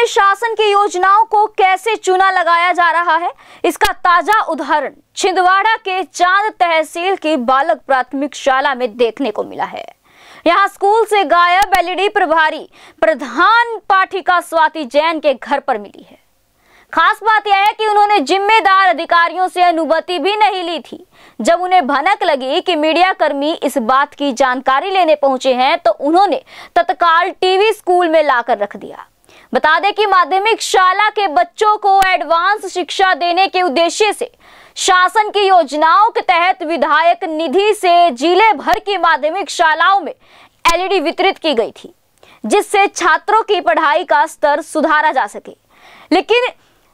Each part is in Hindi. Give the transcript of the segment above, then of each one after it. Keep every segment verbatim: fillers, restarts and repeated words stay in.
में शासन की योजनाओं को कैसे चूना लगाया जा रहा है, इसका ताजा उदाहरण छिंदवाड़ा के चांद तहसील की बालक प्राथमिक शाला में देखने को मिला है। यहाँ स्कूल से गायब एलईडी प्रभारी प्रधान पाठिका स्वाति जैन के घर पर मिली है। खास बात यह है कि उन्होंने जिम्मेदार अधिकारियों से अनुमति भी नहीं ली थी। जब उन्हें भनक लगी कि मीडिया कर्मी इस बात की जानकारी लेने पहुंचे हैं, तो उन्होंने तत्काल टीवी स्कूल में लाकर रख दिया। बता दें कि माध्यमिक शाला के बच्चों को एडवांस शिक्षा देने के उद्देश्य से शासन की योजनाओं के तहत विधायक निधि से जिले भर की माध्यमिक शालाओं में एलईडी वितरित की गई थी, जिससे छात्रों की पढ़ाई का स्तर सुधारा जा सके। लेकिन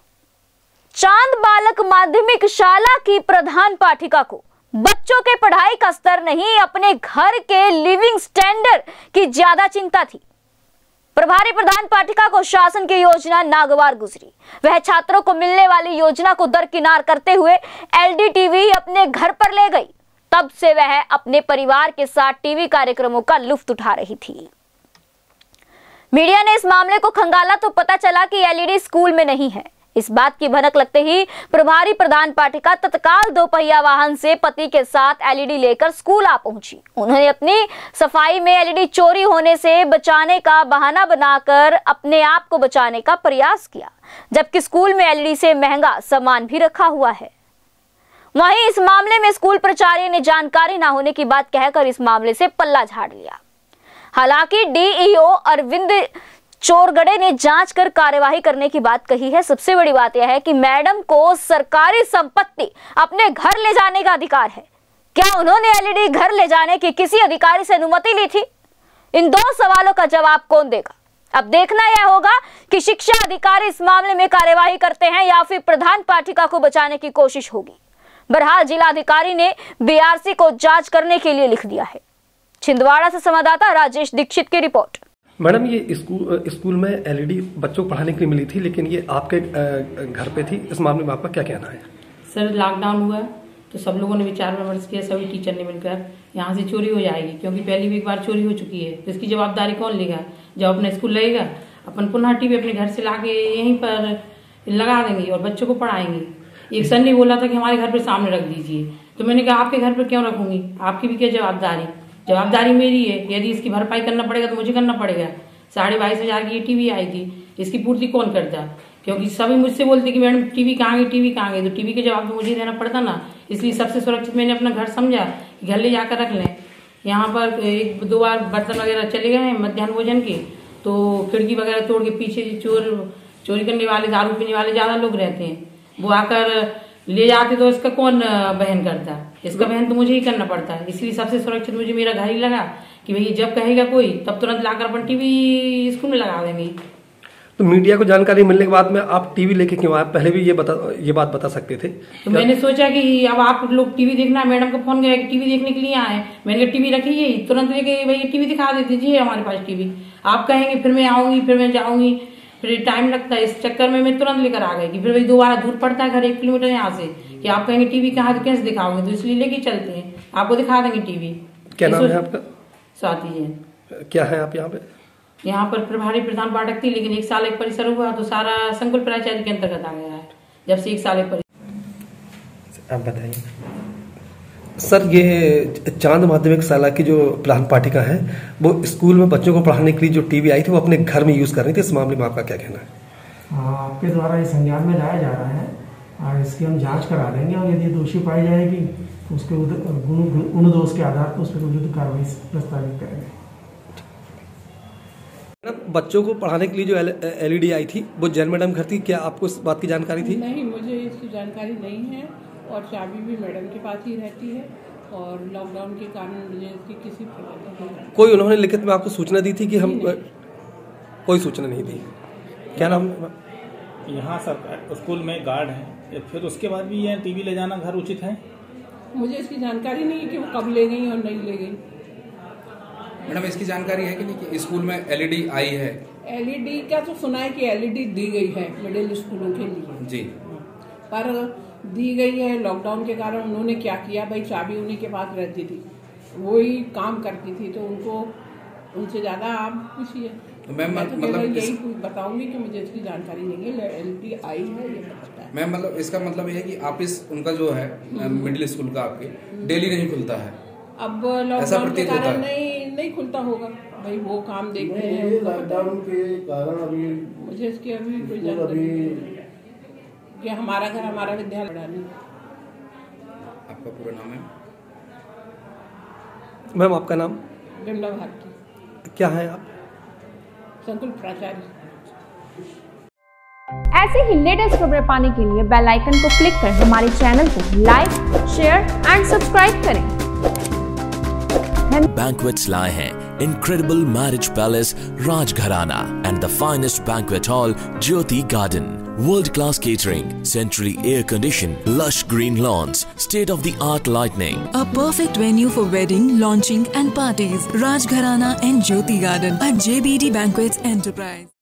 चांद बालक माध्यमिक शाला की प्रधान पाठिका को बच्चों के पढ़ाई का स्तर नहीं, अपने घर के लिविंग स्टैंडर्ड की ज्यादा चिंता थी। प्रभारी प्रधान पाठिका को शासन की योजना नागवार गुजरी। वह छात्रों को मिलने वाली योजना को दरकिनार करते हुए एलईडी टीवी अपने घर पर ले गई। तब से वह अपने परिवार के साथ टीवी कार्यक्रमों का लुत्फ उठा रही थी। मीडिया ने इस मामले को खंगाला तो पता चला कि एलईडी स्कूल में नहीं है। इस बात की भनक लगते ही प्रभारी प्रधान पाठिका तत्काल दो पहिया वाहन से पति के साथ एलईडी लेकर स्कूल आ पहुंची। उन्होंने अपनी सफाई में एलईडी चोरी होने से बचाने का बहाना बनाकर अपने आप को बचाने का प्रयास किया, जबकि स्कूल में एलईडी से महंगा सामान भी रखा हुआ है। वहीं इस मामले में स्कूल प्राचार्य ने जानकारी न होने की बात कहकर इस मामले से पल्ला झाड़ लिया। हालांकि डीईओ अरविंद चोरगड़े ने जांच कर कार्यवाही करने की बात कही है। सबसे बड़ी बात यह है कि मैडम को सरकारी संपत्ति अपने घर ले जाने का अधिकार है। क्या उन्होंने एलईडी घर ले जाने की किसी अधिकारी से अनुमति ली थी? इन दो सवालों का जवाब कौन देगा? अब देखना यह होगा कि शिक्षा अधिकारी इस मामले में कार्यवाही करते हैं या फिर प्रधान पाठिका को बचाने की कोशिश होगी। बहरहाल जिलाधिकारी ने बीआरसी को जांच करने के लिए लिख दिया है। छिंदवाड़ा से संवाददाता राजेश दीक्षित की रिपोर्ट। मैडम, ये स्कूल स्कूल में एलईडी बच्चों को पढ़ाने के लिए मिली थी, लेकिन ये आपके घर पे थी। इस मामले में आपका क्या कहना है? सर, लॉकडाउन हुआ तो सब लोगों ने विचार विमर्श किया, सभी टीचर ने मिलकर यहाँ से चोरी हो जाएगी, क्योंकि पहली भी एक बार चोरी हो चुकी है। तो इसकी जवाबदारी कौन लेगा? जब अपना स्कूल लगेगा अपन पुनः टीवी अपने घर से लाके यहीं पर लगा देंगे और बच्चों को पढ़ाएंगे। एक सर ने बोला था कि हमारे घर पर सामने रख दीजिए, तो मैंने कहा आपके घर पर क्यों रखूंगी, आपकी भी क्या जवाबदारी? जवाबदारी मेरी है। यदि इसकी भरपाई करना पड़ेगा तो मुझे करना पड़ेगा। साढ़े बाईस हजार की ये टीवी आई थी, इसकी पूर्ति कौन करता? क्योंकि सभी मुझसे बोलते कि मैडम टीवी कहाँ गई, टीवी कहाँ गई, तो टीवी के जवाब तो मुझे देना पड़ता ना। इसलिए सबसे सुरक्षित मैंने अपना घर समझा कि घर ले जाकर रख लें। यहाँ पर एक दो बार बर्तन वगैरह चले गए हैं मध्याह्न भोजन के, तो खिड़की वगैरह तोड़ के पीछे चोर चोरी करने वाले, दारू पीने वाले ज्यादा लोग रहते हैं, वो आकर ले जाते, तो इसका कौन बहन करता? इसका बहन तो मुझे ही करना पड़ता है। इसलिए सबसे सुरक्षित मुझे मेरा घर ही लगा कि भैया जब कहेगा कोई तब तुरंत लाकर अपन टीवी स्कूल में लगा देंगे। तो मीडिया को जानकारी मिलने के बाद में आप टीवी लेके क्यों आए? पहले भी ये बता ये बात बता सकते थे। तो मैंने सोचा कि अब आप लोग टीवी देखना, मैडम का फोन गया कि टीवी देखने के लिए आए। मैंने कहा टीवी रखी है, तुरंत लेके भैया टीवी दिखा देते जी हमारे पास टीवी। आप कहेंगे फिर मैं आऊंगी, फिर मैं जाऊंगी, फिर टाइम लगता है। इस चक्कर में मैं तुरंत लेकर आ गई कि फिर वही दोबारा दूर पड़ता है घर एक किलोमीटर यहाँ से, कि आप कहेंगे टीवी कहाँ तो कैसे दिखाओगे, तो इसलिए लेके चलते हैं, आपको दिखा देंगे टीवी। क्या नाम है आपका? स्वाति जैन। क्या है आप यहाँ पे? यहाँ पर प्रभारी प्रधान पाठक थी, लेकिन एक साल एक परिसर हुआ तो सारा संकुल प्राचार्य के अंतर्गत आ गया है। जब से एक साल एक परिसर। आप बताइए सर, ये चांद माध्यमिक शाला की जो प्रधान पाठिका है, वो स्कूल में बच्चों को पढ़ाने के लिए जो टीवी आई थी वो अपने घर में यूज कर रही थी। इस मामले में आपका क्या कहना है? आपके द्वारा ये संज्ञान में लाया जा रहा है और इसकी हम जांच करा देंगे, और यदि दोषी पाई जाएगी तो उसके गुण गुण दोष के आधार पर उस पर विरुद्ध कार्रवाई प्रस्तावित करेंगे। बच्चों को पढ़ाने के लिए जो एलईडी आई थी वो जैन मैडम घर थी, क्या आपको इस बात की जानकारी थी? नहीं, मुझे इसकी जानकारी नहीं है, और चाबी भी मैडम के पास ही रहती है, और लॉकडाउन के कारण मुझे इसकी किसी प्रकार की कोई उन्होंने लिखित में आपको सूचना दी थी कि हम? कोई सूचना नहीं दी। क्या नाम? यहाँ सरकार स्कूल में गार्ड है, फिर उसके बाद भी यह टीवी ले जाना घर उचित है? मुझे इसकी जानकारी नहीं है कि वो कब ले गई और नहीं ले गई। मैडम, इसकी जानकारी है कि नहीं कि स्कूल में एलईडी आई है? एलईडी का तो सुना है कि एलईडी दी गई है मिडिल स्कूलों के लिए जी, पर दी गई है। लॉकडाउन के कारण उन्होंने क्या किया, भाई चाबी उन्हीं के पास रहती थी, वो ही काम करती थी, तो उनको उनसे ज्यादा आप पूछिए। तो मैम मैं तो मतलब केवल इस, यही बताऊंगी कि मुझे इसकी जानकारी नहीं है, एलईडी आई है ये पता है। मैम मतलब इसका मतलब ये है कि आप इस उनका जो है मिडिल स्कूल का आपके डेली नहीं खुलता है, अब ऐसा लॉकडाउन के प्रतीत होता कारण है। नहीं नहीं खुलता होगा भाई, वो काम देखते नहीं, हैं ये उनको पता है। लॉकडाउन के कारण अभी मुझे इसकी अभी कोई स्कूल जानकारी अभी नहीं है कि हमारा घर हमारा विद्यालय बढ़ानी। आपका पूरा नाम है? मैम आपका नाम विमला भारती, क्या है आप? संकुल प्राचार्य। ऐसे ही लेटेस्ट खबरें पाने के लिए बेल आइकन को क्लिक कर हमारे चैनल को लाइक, शेयर एंड सब्सक्राइब करें। Banquets lie हैं incredible marriage palace Rajgharana and the finest banquet hall Jyoti Garden. World-class catering, centrally air-conditioned, lush green lawns, state-of-the-art lighting. A perfect venue for wedding, launching and parties. Rajgharana and Jyoti Garden at J B D Banquets Enterprise.